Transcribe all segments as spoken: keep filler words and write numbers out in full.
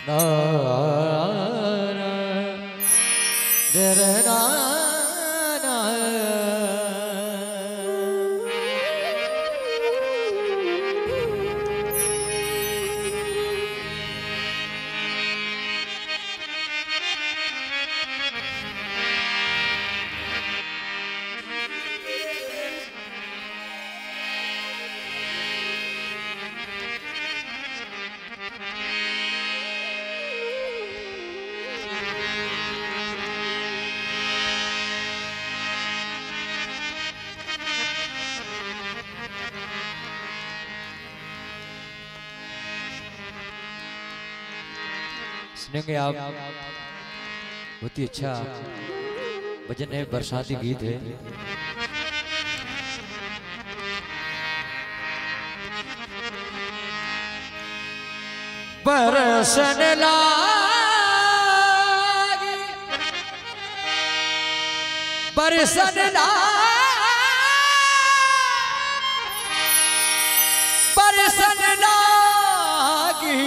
सुनेंगे आप। बहुत ही अच्छा भजन है, बरसाती गीत है। बरसन लागी बरसन लागी बरसन लागी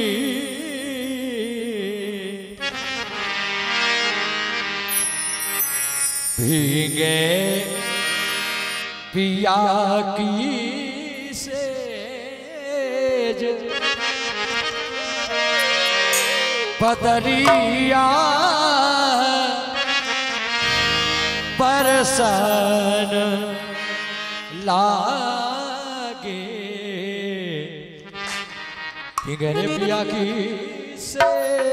भीगे पिया की सेज बदरिया बरसन लागे भीगे पिया की से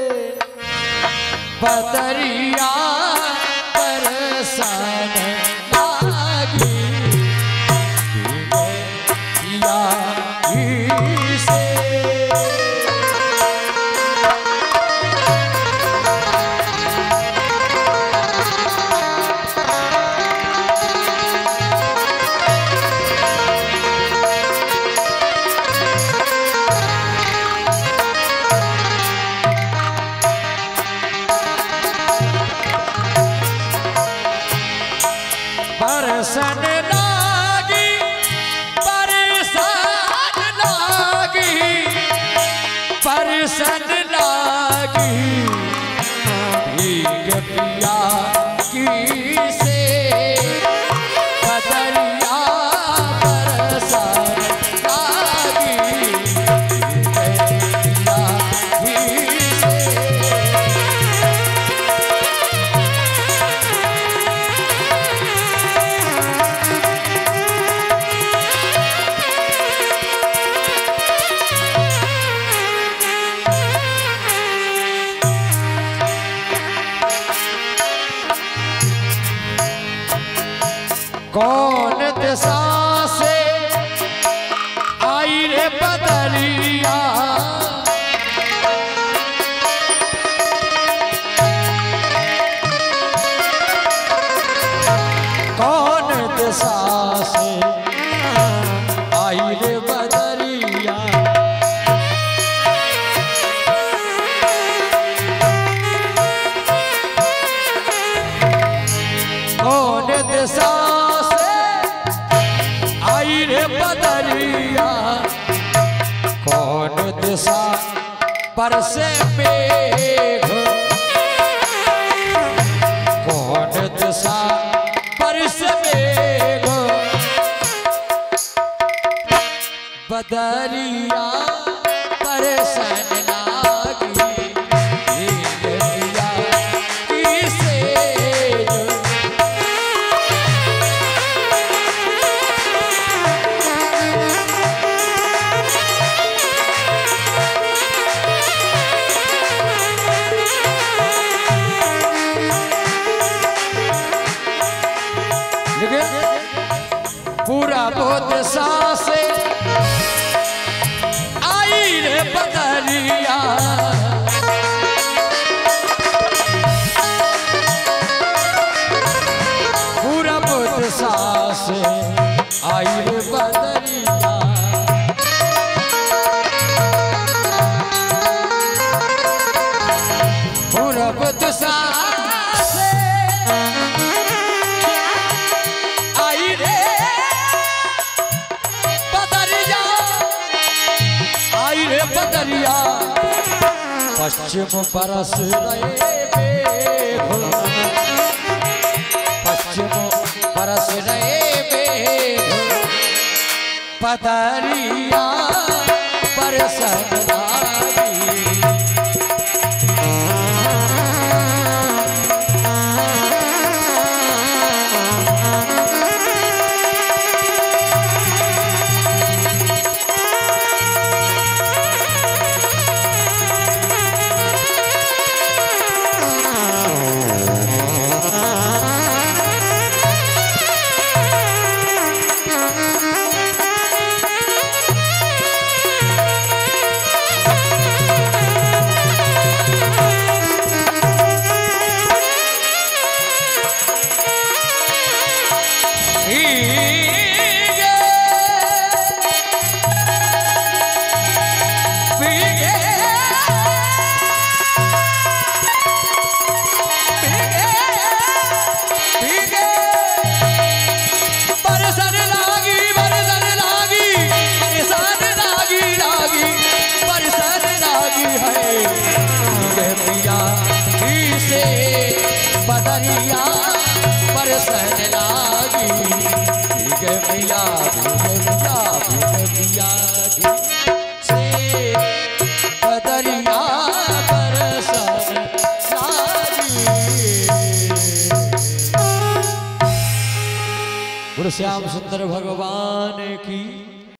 बदरिया बरसन लागी पिया से बरसन लागी बरसन लागी बरसन लागी भीग पिया की से बदरिया बरसन लागी भीग पिया की से कौन दिशा से आई रे बदरिया कौन दिशा से आई रे बदरिया कौन दिशा बदरिया कौन दिशा बरसे मेघ कौन दिशा बरसे मेघ बदरिया बरसन लागी पूरा बहुत सांसे आई रे बदरिया पूरा बहुत सांसे आई रे बदरिया पूरा बहुत सांसे बदरिया पश्चिम बरस रहे मेघ, पश्चिम बरस रहे मेघ, पदरिया बरसन लागी। बदरिया बरसन लागी, भीगे मैया भीगे मैया भीगे मैया से बदरिया बरसन लागी। गुरु श्याम सुंदर भगवान की